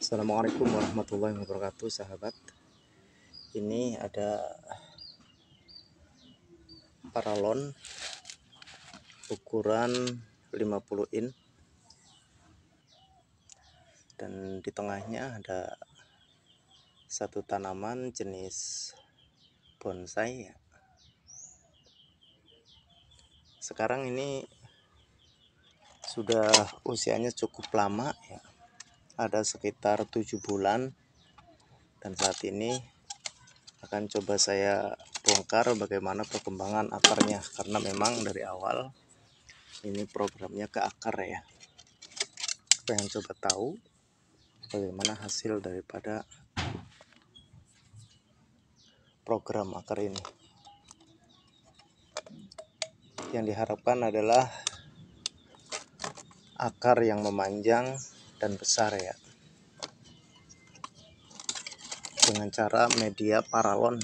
Assalamualaikum warahmatullahi wabarakatuh, sahabat. Ini ada paralon ukuran 50 in dan di tengahnya ada satu tanaman jenis bonsai. Sekarang ini sudah usianya cukup lama ya. Ada sekitar 7 bulan, dan saat ini akan coba saya bongkar bagaimana perkembangan akarnya, karena memang dari awal ini programnya ke akar ya. Pengen coba tahu bagaimana hasil daripada program akar ini. Yang diharapkan adalah akar yang memanjang dan besar ya, dengan cara media paralon.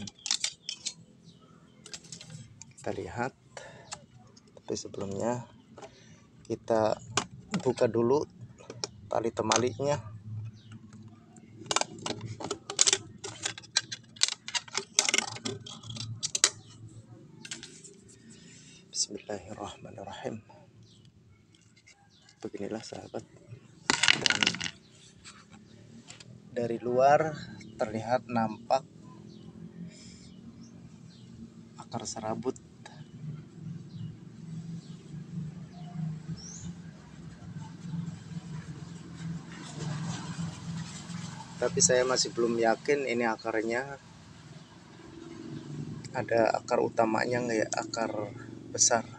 Kita lihat, tapi sebelumnya kita buka dulu tali temaliknya. Bismillahirrahmanirrahim. Beginilah sahabat, dan dari luar terlihat nampak akar serabut, tapi saya masih belum yakin ini akarnya ada akar utamanya nggak ya, akar besar.